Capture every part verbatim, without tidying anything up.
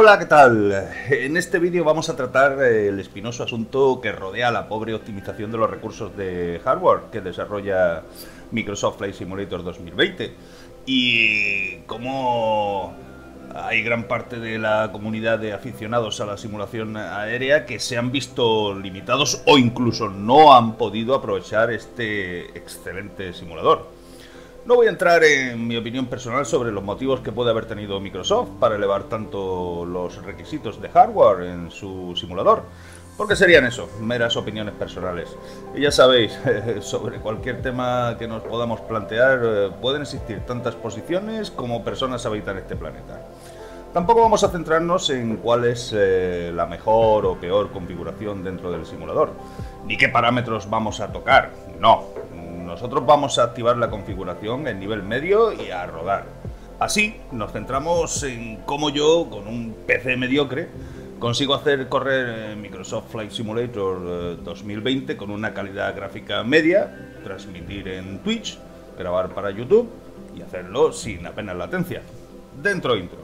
Hola, ¿qué tal? En este vídeo vamos a tratar el espinoso asunto que rodea la pobre optimización de los recursos de hardware que desarrolla Microsoft Flight Simulator dos mil veinte y cómo hay gran parte de la comunidad de aficionados a la simulación aérea que se han visto limitados o incluso no han podido aprovechar este excelente simulador. No voy a entrar en mi opinión personal sobre los motivos que puede haber tenido Microsoft para elevar tanto los requisitos de hardware en su simulador, porque serían eso, meras opiniones personales. Y ya sabéis, sobre cualquier tema que nos podamos plantear, pueden existir tantas posiciones como personas habitan este planeta. Tampoco vamos a centrarnos en cuál es eh, la mejor o peor configuración dentro del simulador, ni qué parámetros vamos a tocar, no. Nosotros vamos a activar la configuración en nivel medio y a rodar. Así nos centramos en cómo yo, con un P C mediocre, consigo hacer correr Microsoft Flight Simulator dos mil veinte con una calidad gráfica media, transmitir en Twitch, grabar para YouTube y hacerlo sin apenas latencia. Dentro intro.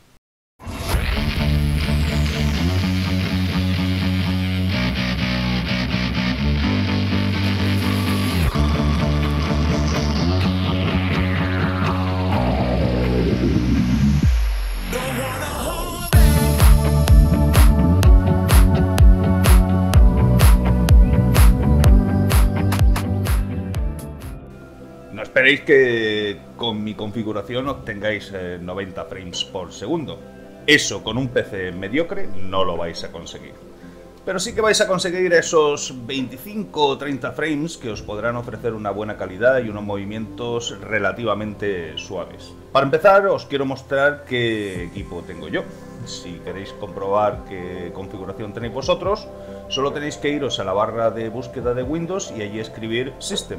No esperéis que con mi configuración obtengáis eh, noventa frames por segundo. Eso con un P C mediocre no lo vais a conseguir. Pero sí que vais a conseguir esos veinticinco o treinta frames que os podrán ofrecer una buena calidad y unos movimientos relativamente suaves. Para empezar, os quiero mostrar qué equipo tengo yo. Si queréis comprobar qué configuración tenéis vosotros, solo tenéis que iros a la barra de búsqueda de Windows y allí escribir System.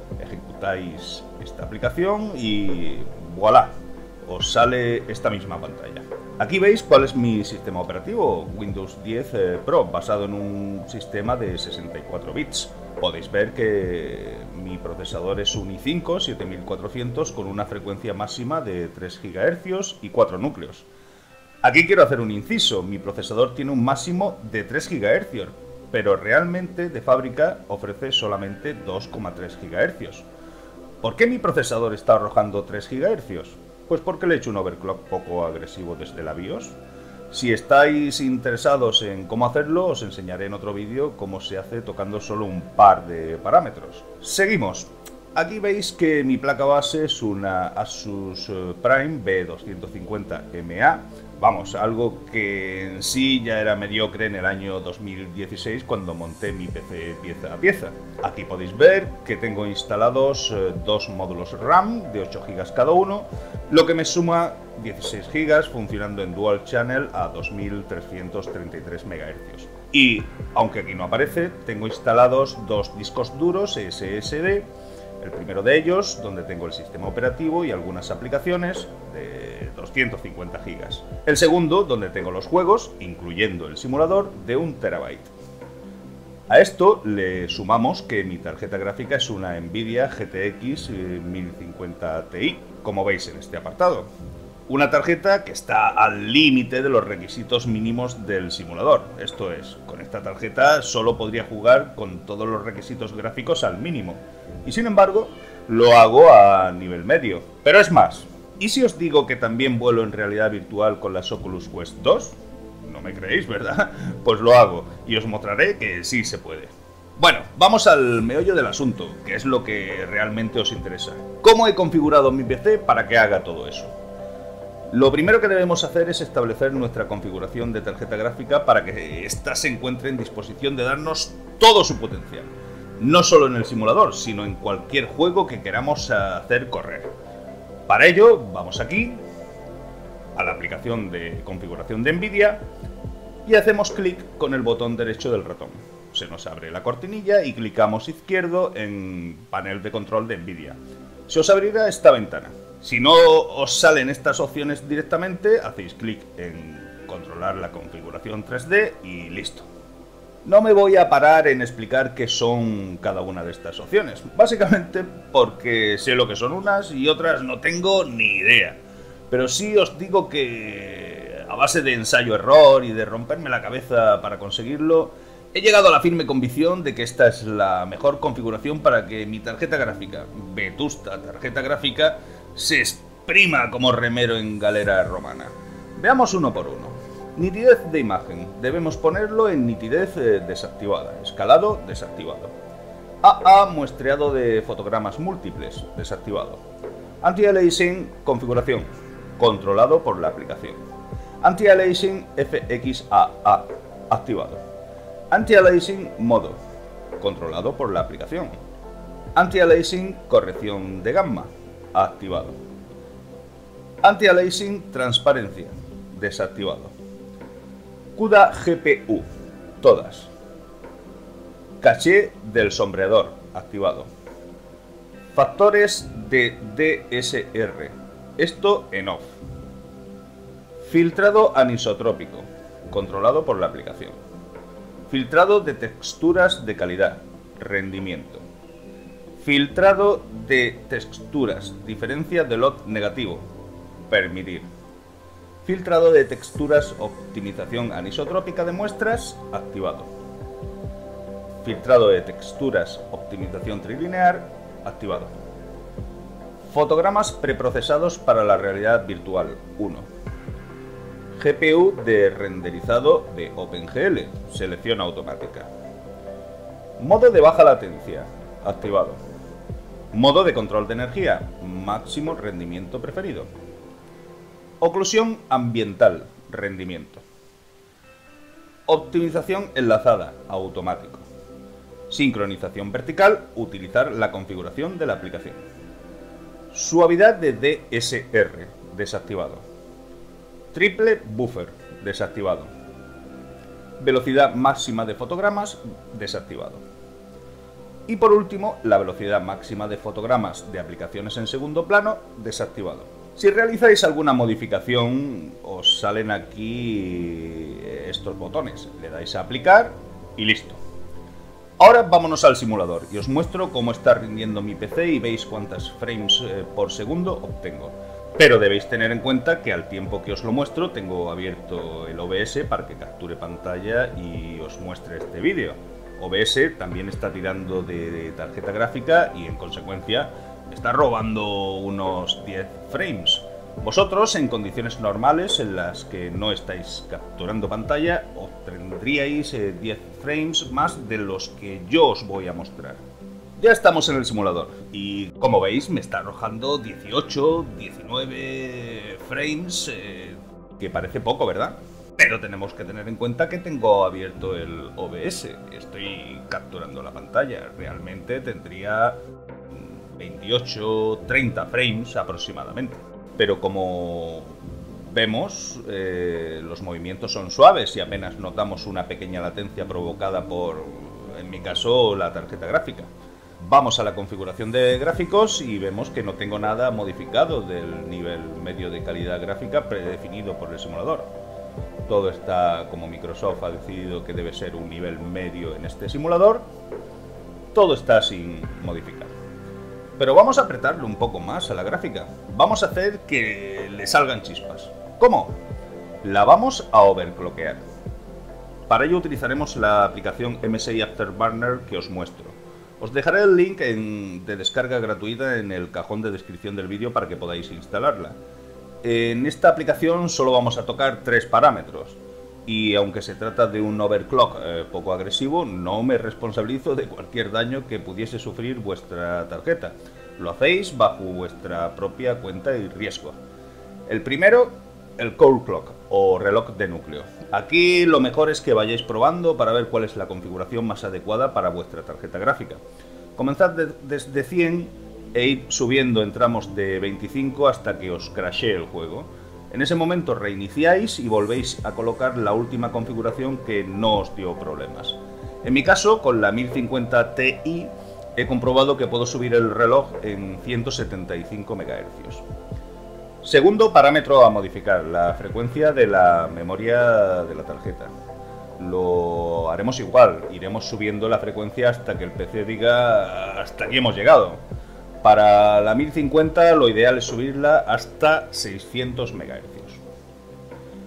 Ejecutáis esta aplicación y voilà, os sale esta misma pantalla. Aquí veis cuál es mi sistema operativo, Windows diez Pro, basado en un sistema de sesenta y cuatro bits. Podéis ver que mi procesador es un i cinco siete mil cuatrocientos con una frecuencia máxima de tres gigahercios y cuatro núcleos. Aquí quiero hacer un inciso, mi procesador tiene un máximo de tres gigahercios, pero realmente de fábrica ofrece solamente dos coma tres gigahercios. ¿Por qué mi procesador está arrojando tres gigahercios? Pues porque le he hecho un overclock poco agresivo desde la BIOS. Si estáis interesados en cómo hacerlo, os enseñaré en otro vídeo cómo se hace tocando solo un par de parámetros. Seguimos. Aquí veis que mi placa base es una Asus Prime B doscientos cincuenta M A. Vamos, algo que en sí ya era mediocre en el año dos mil dieciséis cuando monté mi P C pieza a pieza. Aquí podéis ver que tengo instalados dos módulos RAM de ocho gigas cada uno, lo que me suma dieciséis gigas funcionando en Dual Channel a dos mil trescientos treinta y tres megahercios. Y, aunque aquí no aparece, tengo instalados dos discos duros S S D. El primero de ellos, donde tengo el sistema operativo y algunas aplicaciones, de doscientos cincuenta gigas. El segundo, donde tengo los juegos, incluyendo el simulador, de un terabyte. A esto le sumamos que mi tarjeta gráfica es una Nvidia G T X mil cincuenta Ti, como veis en este apartado. Una tarjeta que está al límite de los requisitos mínimos del simulador. Esto es, con esta tarjeta solo podría jugar con todos los requisitos gráficos al mínimo. Y sin embargo, lo hago a nivel medio. Pero es más, ¿y si os digo que también vuelo en realidad virtual con las Oculus Quest dos? No me creéis, ¿verdad? Pues lo hago y os mostraré que sí se puede. Bueno, vamos al meollo del asunto, que es lo que realmente os interesa. ¿Cómo he configurado mi P C para que haga todo eso? Lo primero que debemos hacer es establecer nuestra configuración de tarjeta gráfica para que ésta se encuentre en disposición de darnos todo su potencial. No solo en el simulador, sino en cualquier juego que queramos hacer correr. Para ello, vamos aquí, a la aplicación de configuración de Nvidia, y hacemos clic con el botón derecho del ratón. Se nos abre la cortinilla y clicamos izquierdo en panel de control de Nvidia. Se os abrirá esta ventana. Si no os salen estas opciones directamente, hacéis clic en controlar la configuración tres D y listo. No me voy a parar en explicar qué son cada una de estas opciones, básicamente porque sé lo que son unas y otras no tengo ni idea. Pero sí os digo que base de ensayo-error y de romperme la cabeza para conseguirlo, he llegado a la firme convicción de que esta es la mejor configuración para que mi tarjeta gráfica, vetusta tarjeta gráfica, se exprima como remero en galera romana. Veamos uno por uno. Nitidez de imagen. Debemos ponerlo en nitidez eh, desactivada. Escalado desactivado. A A muestreado de fotogramas múltiples desactivado. Anti-aliasing configuración. Controlado por la aplicación. Anti-aliasing F X A A activado. Anti-aliasing modo. Controlado por la aplicación. Anti-aliasing corrección de gamma. Activado. Anti-aliasing transparencia. Desactivado. CUDA G P U. Todas. Caché del sombreador. Activado. Factores de D S R. Esto en off. Filtrado anisotrópico. Controlado por la aplicación. Filtrado de texturas de calidad. Rendimiento. Filtrado de texturas. Diferencia de lot negativo. Permitir. Filtrado de texturas, optimización anisotrópica de muestras, activado. Filtrado de texturas, optimización trilinear, activado. Fotogramas preprocesados para la realidad virtual, uno. G P U de renderizado de OpenGL, selección automática. Modo de baja latencia, activado. Modo de control de energía, máximo rendimiento preferido. Oclusión ambiental, rendimiento. Optimización enlazada, automático. Sincronización vertical, utilizar la configuración de la aplicación. Suavidad de D S R, desactivado. Triple buffer, desactivado. Velocidad máxima de fotogramas, desactivado. Y por último, la velocidad máxima de fotogramas de aplicaciones en segundo plano, desactivado. Si realizáis alguna modificación, os salen aquí estos botones. Le dais a aplicar y listo. Ahora vámonos al simulador y os muestro cómo está rindiendo mi P C y veis cuántas frames por segundo obtengo. Pero debéis tener en cuenta que al tiempo que os lo muestro tengo abierto el O B S para que capture pantalla y os muestre este vídeo. O B S también está tirando de tarjeta gráfica y en consecuencia está robando unos diez frames. Vosotros, en condiciones normales en las que no estáis capturando pantalla, obtendríais diez frames más de los que yo os voy a mostrar. Ya estamos en el simulador y, como veis, me está arrojando dieciocho, diecinueve frames, eh, que parece poco, ¿verdad? Pero tenemos que tener en cuenta que tengo abierto el O B S, estoy capturando la pantalla. Realmente tendría veintiocho, treinta frames aproximadamente. Pero como vemos, eh, los movimientos son suaves y apenas notamos una pequeña latencia provocada por, en mi caso, la tarjeta gráfica. Vamos a la configuración de gráficos y vemos que no tengo nada modificado del nivel medio de calidad gráfica predefinido por el simulador. Todo está como Microsoft ha decidido que debe ser un nivel medio en este simulador. Todo está sin modificar. Pero vamos a apretarle un poco más a la gráfica. Vamos a hacer que le salgan chispas. ¿Cómo? La vamos a overclockear. Para ello utilizaremos la aplicación M S I Afterburner que os muestro. Os dejaré el link en, de descarga gratuita en el cajón de descripción del vídeo para que podáis instalarla. En esta aplicación solo vamos a tocar tres parámetros. Y aunque se trata de un overclock eh, poco agresivo, no me responsabilizo de cualquier daño que pudiese sufrir vuestra tarjeta. Lo hacéis bajo vuestra propia cuenta y riesgo. El primero, el core clock o reloj de núcleo. Aquí lo mejor es que vayáis probando para ver cuál es la configuración más adecuada para vuestra tarjeta gráfica. Comenzad de, desde cien e ir subiendo en tramos de veinticinco hasta que os crashee el juego. En ese momento reiniciáis y volvéis a colocar la última configuración que no os dio problemas. En mi caso, con la mil cincuenta Ti, he comprobado que puedo subir el reloj en ciento setenta y cinco megahercios. Segundo parámetro a modificar, la frecuencia de la memoria de la tarjeta. Lo haremos igual, iremos subiendo la frecuencia hasta que el P C diga hasta aquí hemos llegado. Para la mil cincuenta lo ideal es subirla hasta seiscientos megahercios.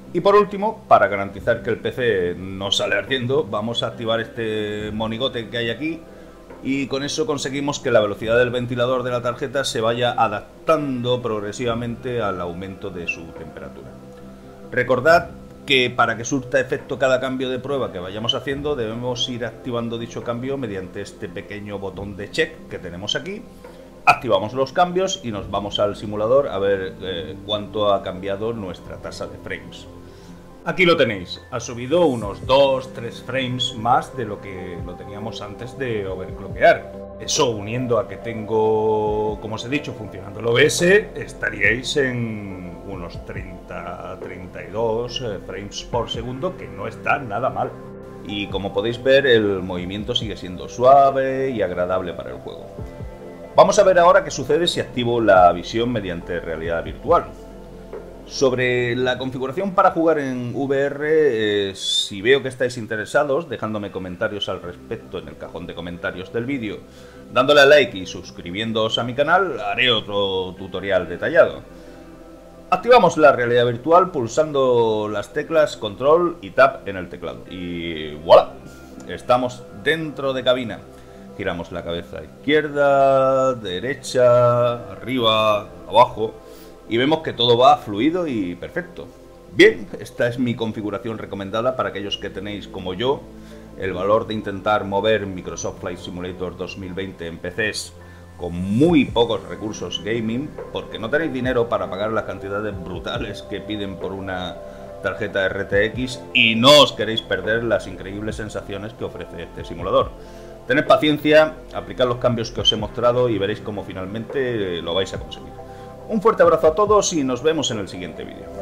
Y por último, para garantizar que el P C no sale ardiendo, vamos a activar este monigote que hay aquí y con eso conseguimos que la velocidad del ventilador de la tarjeta se vaya adaptando progresivamente al aumento de su temperatura. Recordad que para que surta efecto cada cambio de prueba que vayamos haciendo debemos ir activando dicho cambio mediante este pequeño botón de check que tenemos aquí. Activamos los cambios y nos vamos al simulador a ver eh, cuánto ha cambiado nuestra tasa de frames. Aquí lo tenéis, ha subido unos dos tres frames más de lo que lo teníamos antes de overclockear. Eso uniendo a que tengo, como os he dicho, funcionando el O B S, estaríais en unos treinta a treinta y dos frames por segundo, que no está nada mal. Y como podéis ver, el movimiento sigue siendo suave y agradable para el juego. Vamos a ver ahora qué sucede si activo la visión mediante realidad virtual. Sobre la configuración para jugar en V R, eh, si veo que estáis interesados, dejándome comentarios al respecto en el cajón de comentarios del vídeo, dándole a like y suscribiéndoos a mi canal, haré otro tutorial detallado. Activamos la realidad virtual pulsando las teclas Control y Tab en el teclado. Y voilà, estamos dentro de cabina. Giramos la cabeza izquierda, derecha, arriba, abajo y vemos que todo va fluido y perfecto. Bien, esta es mi configuración recomendada para aquellos que tenéis, como yo, el valor de intentar mover Microsoft Flight Simulator dos mil veinte en P Cs con muy pocos recursos gaming, porque no tenéis dinero para pagar las cantidades brutales que piden por una tarjeta R T X y no os queréis perder las increíbles sensaciones que ofrece este simulador. Tened paciencia, aplicad los cambios que os he mostrado y veréis cómo finalmente lo vais a conseguir. Un fuerte abrazo a todos y nos vemos en el siguiente vídeo.